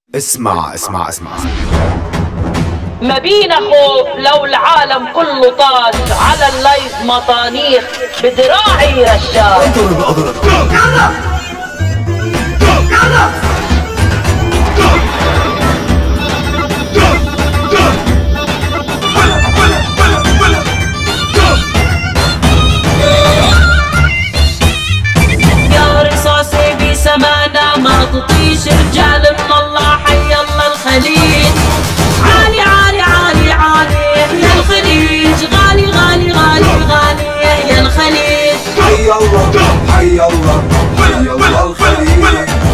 اسمع. ما بينا خوف لو العالم كله طاش على اللايف مطانيخ بدراعي رشاش. يا رصاصي بسمانة ما تطيش رجال من الله. حي الله الخليج عالي عالي عالي عالي يا الخليج. غالي غالي غالي غالي يا الخليج. حي الله حي الله حي الله الخليج.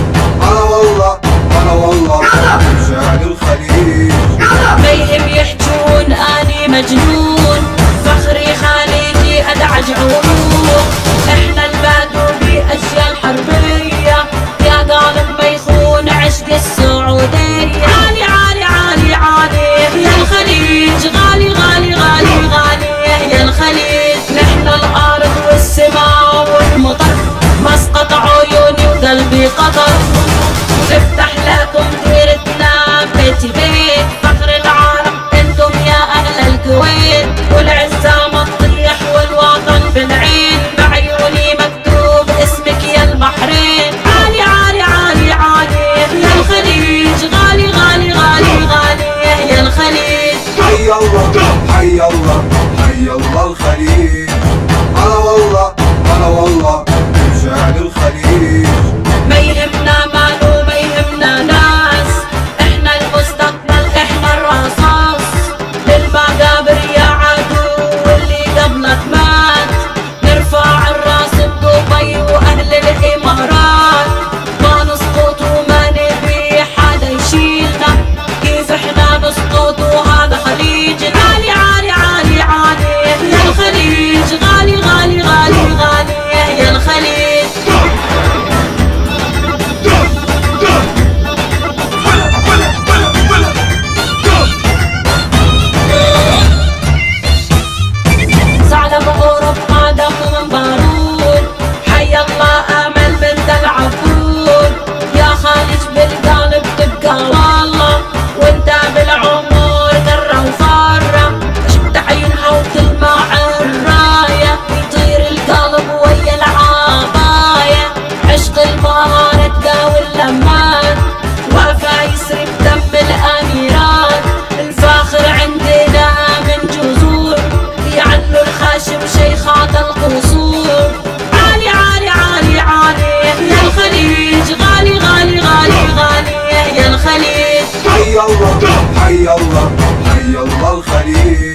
انا والله شاعر الخليج. ما يهم يحجون اني مجنون. فخري خليجي ادعج عروق. احنا البادو باشياء الحربيه. يا قالب ما يخون عشق السعوديه. عالي عالي عالي عالي يا الخليج. غالي غالي غالي غالي يا الخليج. نحن الارض والسماء والمطر. مسقط عيوني وقلبي قطر. نفتح لكم ديرتنا بيت بيت. فخر العالم انتم يا اهل الكويت. والعزة مطيح والوطن بالعين. بعيوني مكتوب اسمك يا البحرين. عالي عالي عالي عالي يا الخليج. غالي غالي غالي غالي يا الخليج. حي الله حي الله حي الله الخليج. انا والله شاعر الخليج. ما يهمنا مال وما يهمنا ناس. احنا المستقبل احنا الرصاص. للمقابر يا عدو واللي قبلك مات. نرفع الراس بدبي واهل الامارات. ما نسقط وما نبي حدا يشيلنا. كيف احنا نسقط وهذا خليجنا. عالي عالي عالي عالي يا الخليج. غالي غالي غالي غالي يا الخليج. ثعلب أوروبا دم من بارود. حي الله آمل بنت العبود. يا خالج بالقلب تبقى والله. وانت بالعمر قرة وفارة. شفت عيونها وتلمع الراية. يطير القلب ويا العباية. عشق البهارة تقاوي اللمات. وفا يسري بدم الأميرات. الفاخر عندنا من جذور. يعلو الخاشم شيخات القصور. عالي عالي عالي عالي يا الخليج. غالي غالي غالي غالي يا الخليج. حي الله حي الله حي الله الخليج.